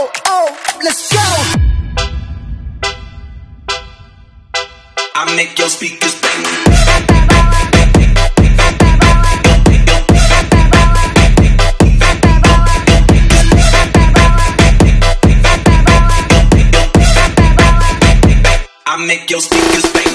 oh, oh, let's go. I make your speakers bang. I make your speakers bang.